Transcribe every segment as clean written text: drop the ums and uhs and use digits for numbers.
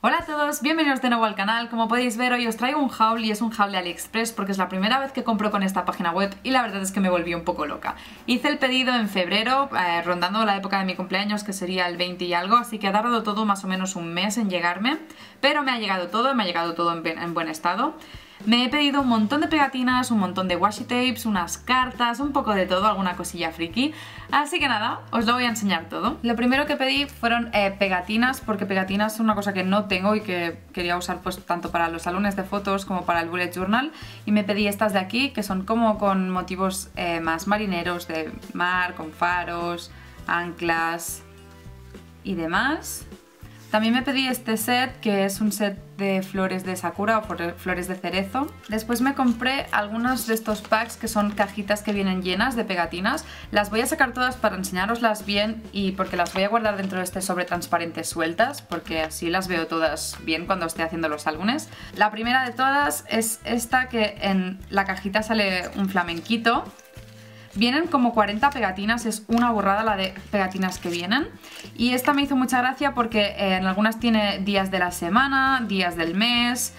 Hola a todos, bienvenidos de nuevo al canal. Como podéis ver, hoy os traigo un haul y es un haul de AliExpress porque es la primera vez que compro con esta página web y la verdad es que me volví un poco loca. Hice el pedido en febrero, rondando la época de mi cumpleaños, que sería el 20 y algo, así que ha tardado todo más o menos un mes en llegarme, pero me ha llegado todo en buen estado. Me he pedido un montón de pegatinas, un montón de washi tapes, unas cartas, un poco de todo, alguna cosilla friki. Así que nada, os lo voy a enseñar todo. Lo primero que pedí fueron pegatinas, porque pegatinas es una cosa que no tengo y que quería usar pues tanto para los álbumes de fotos como para el bullet journal. Y me pedí estas de aquí, que son como con motivos más marineros, de mar, con faros, anclas y demás. También me pedí este set, que es un set de flores de sakura o flores de cerezo. Después me compré algunos de estos packs que son cajitas que vienen llenas de pegatinas. Las voy a sacar todas para enseñároslas bien y porque las voy a guardar dentro de este sobre transparente sueltas, porque así las veo todas bien cuando esté haciendo los álbumes. La primera de todas es esta, que en la cajita sale un flamenquito. Vienen como 40 pegatinas, es una burrada la de pegatinas que vienen. Y esta me hizo mucha gracia porque en algunas tiene días de la semana, días del mes,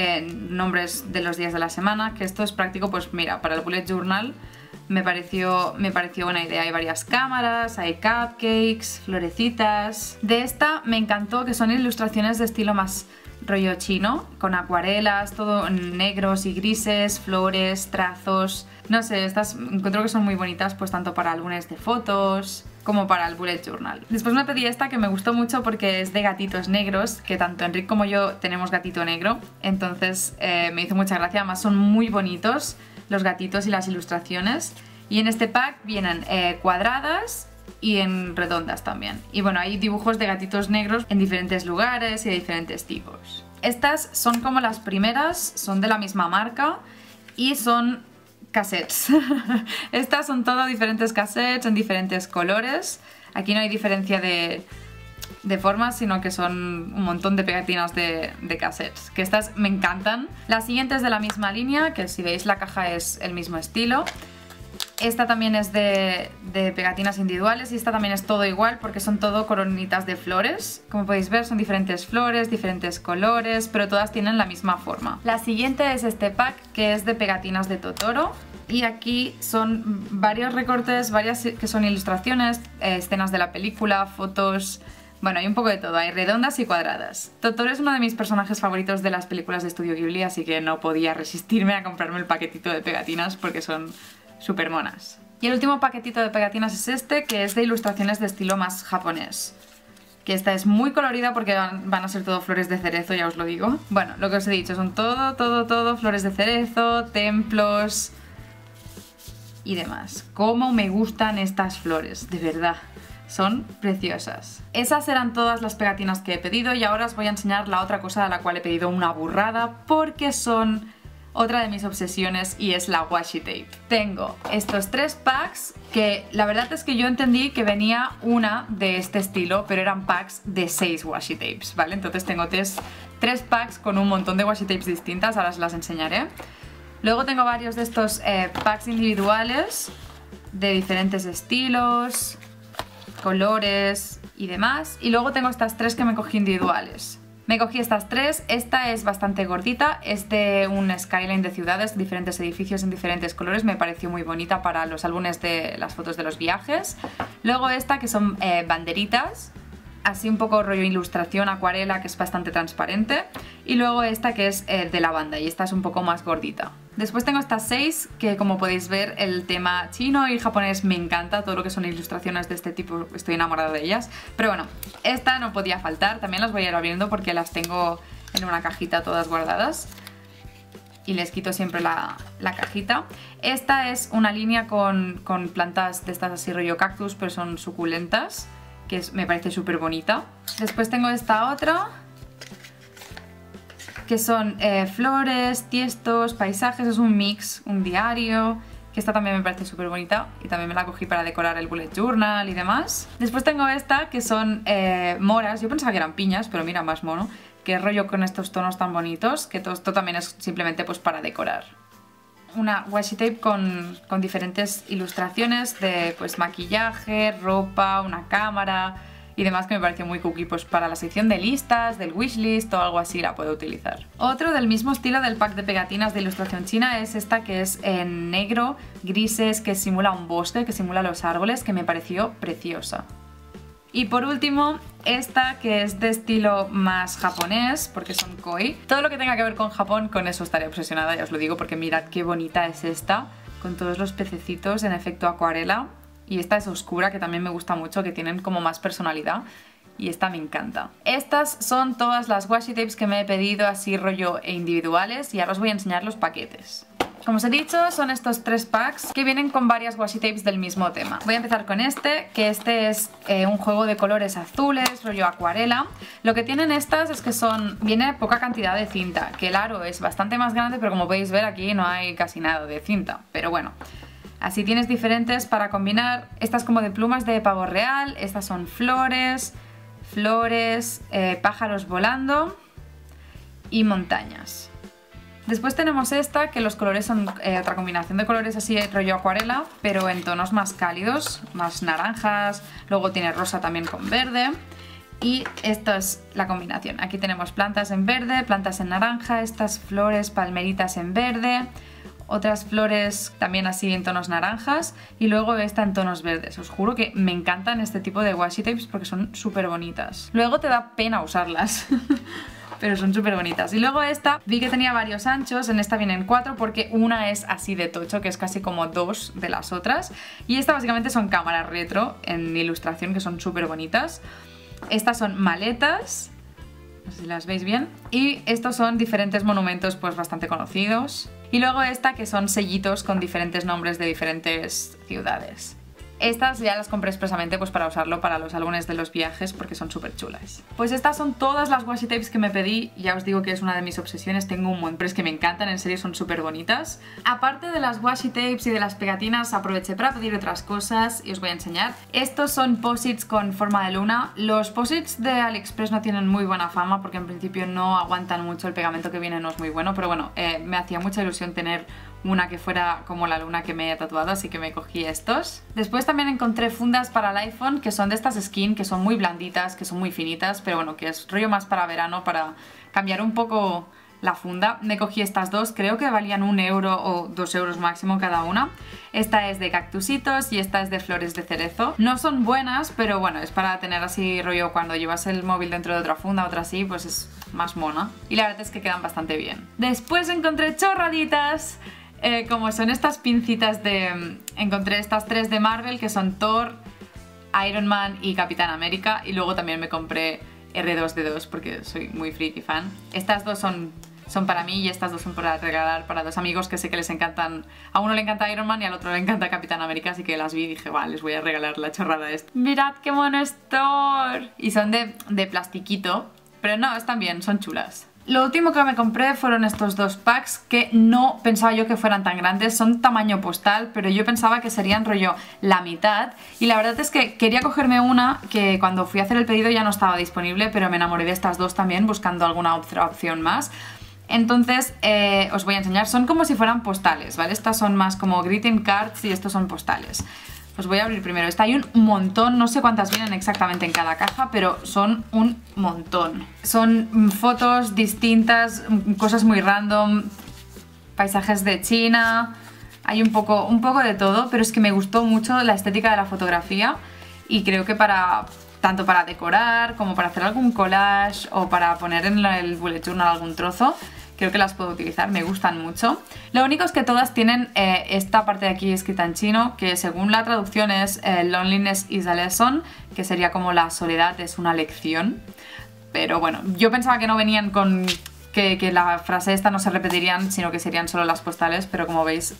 nombres de los días de la semana, que esto es práctico, pues mira, para el bullet journal me pareció buena idea. Hay varias cámaras, hay cupcakes, florecitas. De esta me encantó que son ilustraciones de estilo más rollo chino, con acuarelas, todo en negros y grises, flores, trazos. No sé, estas encuentro que son muy bonitas pues tanto para álbumes de fotos como para el bullet journal. Después me pedí esta que me gustó mucho porque es de gatitos negros, que tanto Enric como yo tenemos gatito negro, entonces me hizo mucha gracia. Además son muy bonitos los gatitos y las ilustraciones. Y en este pack vienen cuadradas y en redondas también. Y bueno, hay dibujos de gatitos negros en diferentes lugares y de diferentes tipos. Estas son como las primeras, son de la misma marca y son cassettes. Estas son todo diferentes cassettes en diferentes colores. Aquí no hay diferencia de formas, sino que son un montón de pegatinas de cassettes, que estas me encantan. La siguiente es de la misma línea, que si veis la caja es el mismo estilo. Esta también es de pegatinas individuales y esta también es todo igual porque son todo coronitas de flores. Como podéis ver son diferentes flores, diferentes colores, pero todas tienen la misma forma. La siguiente es este pack, que es de pegatinas de Totoro. Y aquí son varios recortes, varias que son ilustraciones, escenas de la película, fotos. Bueno, hay un poco de todo, hay redondas y cuadradas. Totoro es uno de mis personajes favoritos de las películas de Estudio Ghibli, así que no podía resistirme a comprarme el paquetito de pegatinas porque son súper monas. Y el último paquetito de pegatinas es este, que es de ilustraciones de estilo más japonés. Que esta es muy colorida porque van a ser todo flores de cerezo, ya os lo digo. Bueno, lo que os he dicho, son todo flores de cerezo, templos y demás. Cómo me gustan estas flores, de verdad. Son preciosas. Esas eran todas las pegatinas que he pedido y ahora os voy a enseñar la otra cosa a la cual he pedido una burrada porque son otra de mis obsesiones y es la washi tape. Tengo estos 3 packs que la verdad es que yo entendí que venía una de este estilo, pero eran packs de 6 washi tapes, ¿vale? Entonces tengo 3 packs con un montón de washi tapes distintas, ahora os las enseñaré. Luego tengo varios de estos packs individuales de diferentes estilos, colores y demás. Y luego tengo estas 3 que me cogí individuales. Me cogí estas 3, esta es bastante gordita, es de un skyline de ciudades, diferentes edificios en diferentes colores, me pareció muy bonita para los álbumes de las fotos de los viajes. Luego esta que son banderitas, así un poco rollo ilustración, acuarela, que es bastante transparente. Y luego esta que es de lavanda y esta es un poco más gordita. Después tengo estas 6 que, como podéis ver, el tema chino y japonés me encanta, todo lo que son ilustraciones de este tipo estoy enamorada de ellas. Pero bueno, esta no podía faltar, también las voy a ir abriendo porque las tengo en una cajita todas guardadas y les quito siempre la cajita. Esta es una línea con plantas de estas así rollo cactus, pero son suculentas, que me parece súper bonita. Después tengo esta otra, que son flores, tiestos, paisajes, es un mix, un diario, que esta también me parece súper bonita y también me la cogí para decorar el bullet journal y demás. Después tengo esta, que son moras, yo pensaba que eran piñas, pero mira, más mono, que rollo con estos tonos tan bonitos, que todo esto también es simplemente pues para decorar. Una washi tape con diferentes ilustraciones de pues maquillaje, ropa, una cámara y demás, que me pareció muy cookie, pues para la sección de listas, del wishlist o algo así la puedo utilizar. Otro del mismo estilo del pack de pegatinas de ilustración china es esta, que es en negro, grises, que simula un bosque, que simula los árboles, que me pareció preciosa. Y por último, esta que es de estilo más japonés, porque son koi. Todo lo que tenga que ver con Japón, con eso estaré obsesionada, ya os lo digo, porque mirad qué bonita es esta, con todos los pececitos en efecto acuarela. Y esta es oscura, que también me gusta mucho, que tienen como más personalidad. Y esta me encanta. Estas son todas las washi tapes que me he pedido así rollo e individuales, y ahora os voy a enseñar los paquetes. Como os he dicho, son estos 3 packs que vienen con varias washi tapes del mismo tema. Voy a empezar con este, que este es un juego de colores azules, rollo acuarela. Lo que tienen estas es que viene poca cantidad de cinta, que el aro es bastante más grande, pero como podéis ver aquí no hay casi nada de cinta. Pero bueno, así tienes diferentes para combinar. Estas como de plumas de pavo real, estas son flores, pájaros volando y montañas. Después tenemos esta, que los colores son otra combinación de colores así rollo acuarela, pero en tonos más cálidos, más naranjas, luego tiene rosa también con verde. Y esta es la combinación. Aquí tenemos plantas en verde, plantas en naranja, estas flores, palmeritas en verde, otras flores también así en tonos naranjas, y luego esta en tonos verdes. Os juro que me encantan este tipo de washi tapes porque son súper bonitas. Luego te da pena usarlas. Pero son súper bonitas. Y luego esta, vi que tenía varios anchos, en esta vienen 4 porque una es así de tocho, que es casi como 2 de las otras. Y esta básicamente son cámaras retro en ilustración, que son súper bonitas. Estas son maletas, no sé si las veis bien. Y estos son diferentes monumentos pues bastante conocidos. Y luego esta, que son sellitos con diferentes nombres de diferentes ciudades. Estas ya las compré expresamente pues para usarlo para los álbumes de los viajes, porque son súper chulas. Pues estas son todas las washi tapes que me pedí. Ya os digo que es una de mis obsesiones, tengo un montón, pero es que me encantan, en serio son súper bonitas. Aparte de las washi tapes y de las pegatinas, aproveché para pedir otras cosas y os voy a enseñar. Estos son posits con forma de luna. Los posits de AliExpress no tienen muy buena fama porque en principio no aguantan mucho, el pegamento que viene no es muy bueno, pero bueno, me hacía mucha ilusión tener una que fuera como la luna que me he tatuado, así que me cogí estos. Después también encontré fundas para el iPhone, que son de estas skin, que son muy blanditas, que son muy finitas, pero bueno, que es rollo más para verano, para cambiar un poco la funda. Me cogí estas dos, creo que valían 1 euro o 2 euros máximo cada una. Esta es de cactusitos y esta es de flores de cerezo. No son buenas, pero bueno, es para tener así rollo cuando llevas el móvil dentro de otra funda, otra así, pues es más mona. Y la verdad es que quedan bastante bien. Después encontré chorraditas. Como son estas pincitas encontré estas 3 de Marvel, que son Thor, Iron Man y Capitán América. Y luego también me compré R2D2 porque soy muy friki fan. Estas dos son para mí y estas dos son para regalar para 2 amigos que sé que les encantan. A uno le encanta Iron Man y al otro le encanta Capitán América, así que las vi y dije, vale, les voy a regalar la chorrada esta. ¡Mirad qué mono es Thor! Y son de plastiquito, pero no, están bien, son chulas. Lo último que me compré fueron estos 2 packs que no pensaba yo que fueran tan grandes, son tamaño postal, pero yo pensaba que serían rollo la mitad, y la verdad es que quería cogerme una que cuando fui a hacer el pedido ya no estaba disponible, pero me enamoré de estas 2 también buscando alguna otra opción más. Entonces os voy a enseñar, son como si fueran postales, ¿vale? Estas son más como greeting cards y estos son postales. Os voy a abrir primero. Esta hay un montón, no sé cuántas vienen exactamente en cada caja, pero son un montón. Son fotos distintas, cosas muy random, paisajes de China, hay un poco de todo, pero es que me gustó mucho la estética de la fotografía y creo que tanto para decorar como para hacer algún collage o para poner en el bullet journal algún trozo, creo que las puedo utilizar, me gustan mucho. Lo único es que todas tienen esta parte de aquí escrita en chino, que según la traducción es Loneliness is a lesson, que sería como la soledad es una lección. Pero bueno, yo pensaba que no venían con que la frase esta no se repetirían, sino que serían solo las postales, pero como veis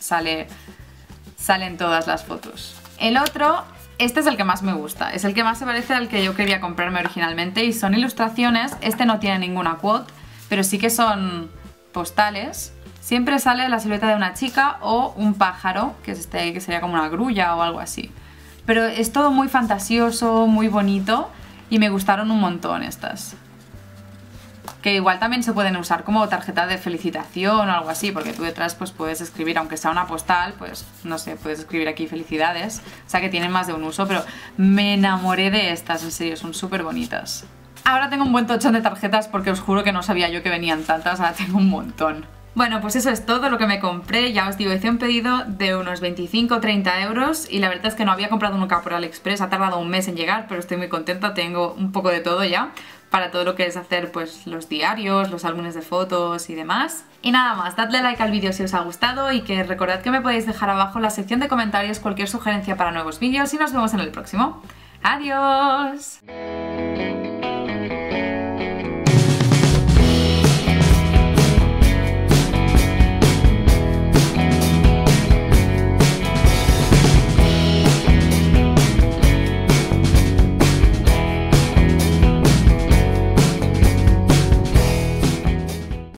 salen todas las fotos. El otro, este es el que más me gusta, es el que más se parece al que yo quería comprarme originalmente y son ilustraciones. Este no tiene ninguna quote, pero sí que son postales. Siempre sale la silueta de una chica o un pájaro, que es este que sería como una grulla o algo así. Pero es todo muy fantasioso, muy bonito y me gustaron un montón estas. que igual también se pueden usar como tarjeta de felicitación o algo así, porque tú detrás pues puedes escribir, aunque sea una postal, pues no sé, puedes escribir aquí felicidades, o sea que tienen más de un uso, pero me enamoré de estas, en serio, son súper bonitas. Ahora tengo un buen tochón de tarjetas porque os juro que no sabía yo que venían tantas, ahora tengo un montón. Bueno, pues eso es todo lo que me compré. Ya os digo, hice un pedido de unos 25-30 euros y la verdad es que no había comprado nunca por AliExpress, ha tardado un mes en llegar, pero estoy muy contenta, tengo un poco de todo ya para todo lo que es hacer pues los diarios, los álbumes de fotos y demás. Y nada más, dadle like al vídeo si os ha gustado y que recordad que me podéis dejar abajo en la sección de comentarios cualquier sugerencia para nuevos vídeos y nos vemos en el próximo. ¡Adiós!